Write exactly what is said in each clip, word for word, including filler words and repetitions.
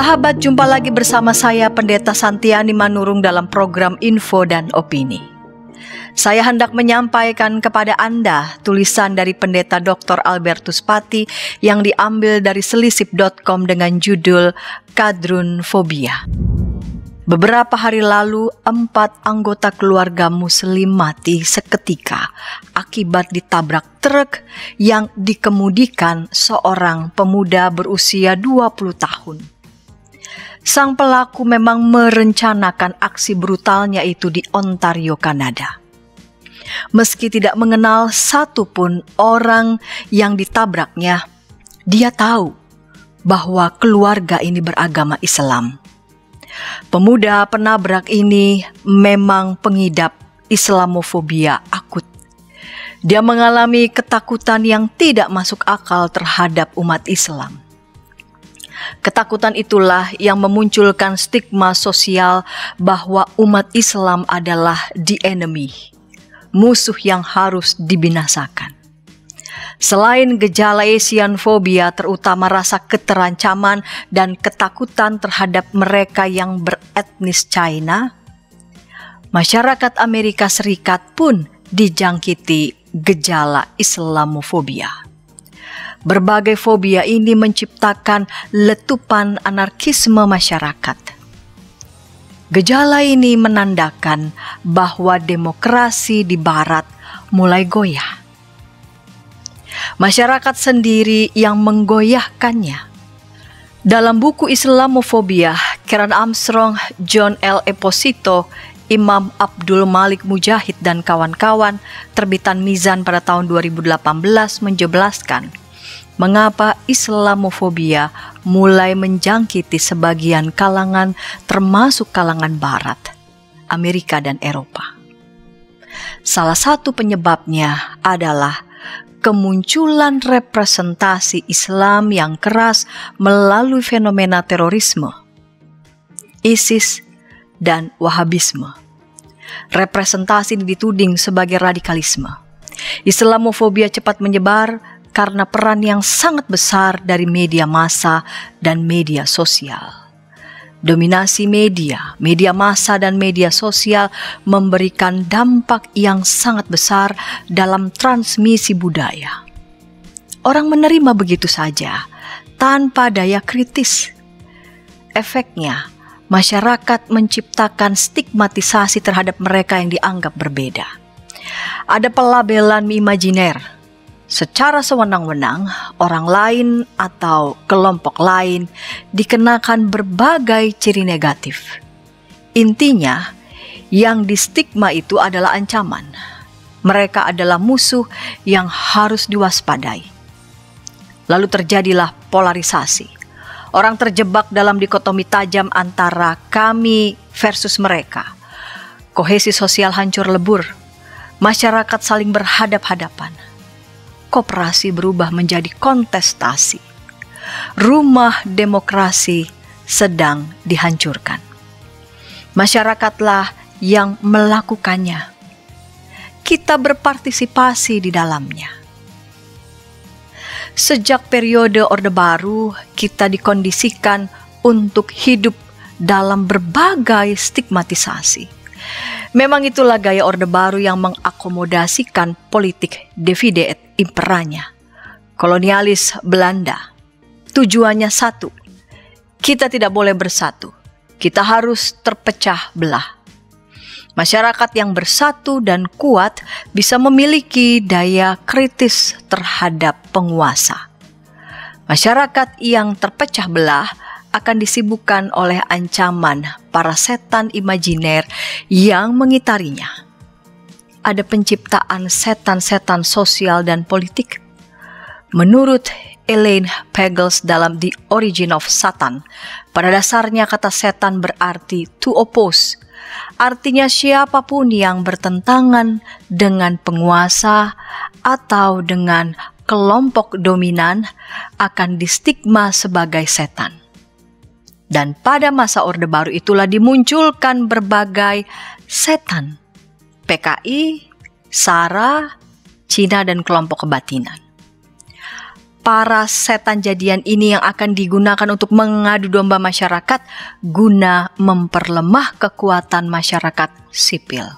Sahabat, jumpa lagi bersama saya Pendeta Santiani Manurung dalam program Info dan Opini. Saya hendak menyampaikan kepada Anda tulisan dari Pendeta doktor Albertus Pati yang diambil dari selisip dot com dengan judul Kadrunfobia. Beberapa hari lalu, empat anggota keluarga Muslim mati seketika akibat ditabrak truk yang dikemudikan seorang pemuda berusia dua puluh tahun. Sang pelaku memang merencanakan aksi brutalnya itu di Ontario, Kanada. Meski tidak mengenal satupun orang yang ditabraknya, dia tahu bahwa keluarga ini beragama Islam. Pemuda penabrak ini memang pengidap Islamofobia akut. Dia mengalami ketakutan yang tidak masuk akal terhadap umat Islam. Ketakutan itulah yang memunculkan stigma sosial bahwa umat Islam adalah the enemy, musuh yang harus dibinasakan. Selain gejala Asianphobia, terutama rasa keterancaman dan ketakutan terhadap mereka yang beretnis China, masyarakat Amerika Serikat pun dijangkiti gejala Islamofobia. Berbagai fobia ini menciptakan letupan anarkisme masyarakat. Gejala ini menandakan bahwa demokrasi di Barat mulai goyah. Masyarakat sendiri yang menggoyahkannya. Dalam buku Islamofobia, Karen Armstrong, John L. Esposito, Imam Abdul Malik Mujahid, dan kawan-kawan terbitan Mizan pada tahun dua ribu delapan belas menjelaskan mengapa Islamofobia mulai menjangkiti sebagian kalangan termasuk kalangan Barat, Amerika dan Eropa. Salah satu penyebabnya adalah kemunculan representasi Islam yang keras melalui fenomena terorisme, ISIS, dan Wahabisme. Representasi dituding sebagai radikalisme. Islamofobia cepat menyebar karena peran yang sangat besar dari media massa dan media sosial. Dominasi media, media massa dan media sosial memberikan dampak yang sangat besar dalam transmisi budaya. Orang menerima begitu saja, tanpa daya kritis. Efeknya, masyarakat menciptakan stigmatisasi terhadap mereka yang dianggap berbeda. Ada pelabelan imajiner. Secara sewenang-wenang, orang lain atau kelompok lain dikenakan berbagai ciri negatif. Intinya, yang distigma itu adalah ancaman. Mereka adalah musuh yang harus diwaspadai. Lalu terjadilah polarisasi. Orang terjebak dalam dikotomi tajam antara kami versus mereka. Kohesi sosial hancur lebur. Masyarakat saling berhadap-hadapan. Koperasi berubah menjadi kontestasi. Rumah demokrasi sedang dihancurkan. Masyarakatlah yang melakukannya. Kita berpartisipasi di dalamnya. Sejak periode Orde Baru, kita dikondisikan untuk hidup dalam berbagai stigmatisasi. Memang itulah gaya Orde Baru yang mengakomodasikan politik divide et imperanya, kolonialis Belanda. Tujuannya satu, kita tidak boleh bersatu, kita harus terpecah belah. Masyarakat yang bersatu dan kuat bisa memiliki daya kritis terhadap penguasa. Masyarakat yang terpecah belah akan disibukkan oleh ancaman para setan imajiner yang mengitarinya. Ada penciptaan setan-setan sosial dan politik. Menurut Elaine Pagels dalam The Origin of Satan, pada dasarnya kata setan berarti to oppose. Artinya siapapun yang bertentangan dengan penguasa atau dengan kelompok dominan akan distigma sebagai setan. Dan pada masa Orde Baru itulah dimunculkan berbagai setan. P K I, SARA, Cina, dan kelompok kebatinan. para setan jadian ini yang akan digunakan untuk mengadu domba masyarakat guna memperlemah kekuatan masyarakat sipil.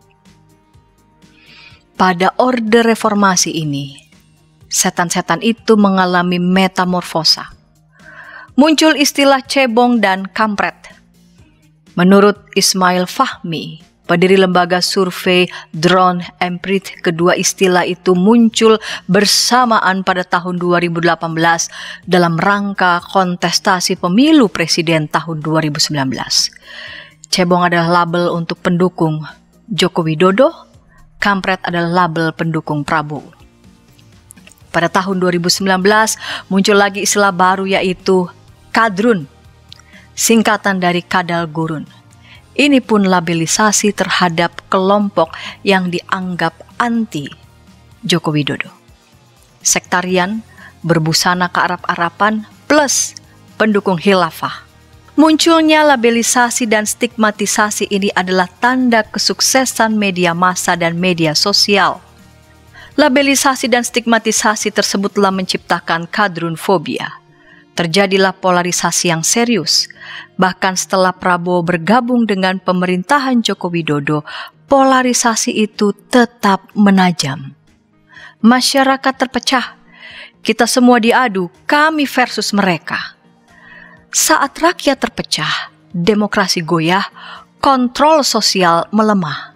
Pada Orde Reformasi ini, setan-setan itu mengalami metamorfosa. Muncul istilah cebong dan kampret. Menurut Ismail Fahmi, pendiri lembaga survei Drone Emprit, kedua istilah itu muncul bersamaan pada tahun dua ribu delapan belas dalam rangka kontestasi pemilu presiden tahun dua ribu sembilan belas. Cebong adalah label untuk pendukung Joko Widodo, kampret adalah label pendukung Prabowo. Pada tahun dua ribu sembilan belas muncul lagi istilah baru yaitu kadrun, singkatan dari kadal gurun. Ini pun labelisasi terhadap kelompok yang dianggap anti Joko Widodo. Sektarian, berbusana kearab-arapan, plus pendukung khilafah. Munculnya labelisasi dan stigmatisasi ini adalah tanda kesuksesan media massa dan media sosial. Labelisasi dan stigmatisasi tersebut telah menciptakan kadrunfobia. Terjadilah polarisasi yang serius. Bahkan setelah Prabowo bergabung dengan pemerintahan Joko Widodo, polarisasi itu tetap menajam. Masyarakat terpecah. Kita semua diadu, kami versus mereka. Saat rakyat terpecah, demokrasi goyah, kontrol sosial melemah.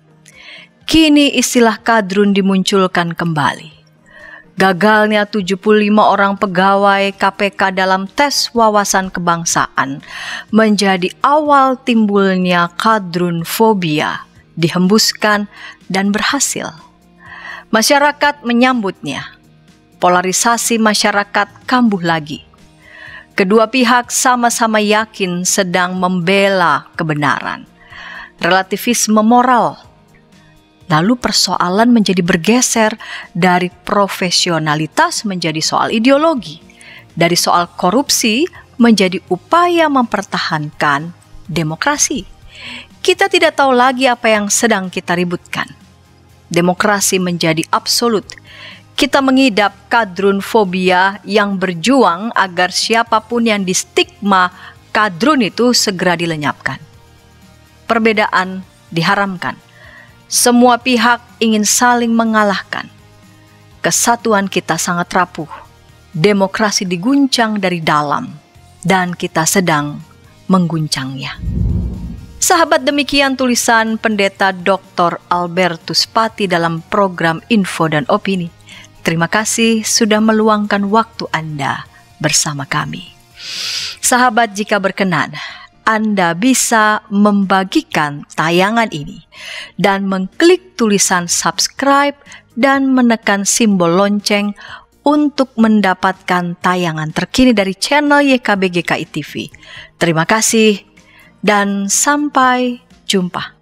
Kini istilah kadrun dimunculkan kembali. Gagalnya tujuh puluh lima orang pegawai K P K dalam tes wawasan kebangsaan menjadi awal timbulnya kadrunfobia dihembuskan dan berhasil. Masyarakat menyambutnya. Polarisasi masyarakat kambuh lagi. Kedua pihak sama-sama yakin sedang membela kebenaran. Relativisme moral. Lalu persoalan menjadi bergeser dari profesionalitas menjadi soal ideologi, dari soal korupsi menjadi upaya mempertahankan demokrasi. Kita tidak tahu lagi apa yang sedang kita ributkan. Demokrasi menjadi absolut. Kita mengidap kadrunfobia yang berjuang agar siapapun yang distigma kadrun itu segera dilenyapkan. Perbedaan diharamkan. Semua pihak ingin saling mengalahkan. Kesatuan kita sangat rapuh. Demokrasi diguncang dari dalam, dan kita sedang mengguncangnya. Sahabat, demikian tulisan Pendeta Doktor Albertus Pati dalam program Info dan Opini. Terima kasih sudah meluangkan waktu Anda bersama kami. Sahabat, jika berkenan, Anda bisa membagikan tayangan ini dan mengklik tulisan subscribe dan menekan simbol lonceng untuk mendapatkan tayangan terkini dari channel Y K B G K I T V. Terima kasih dan sampai jumpa.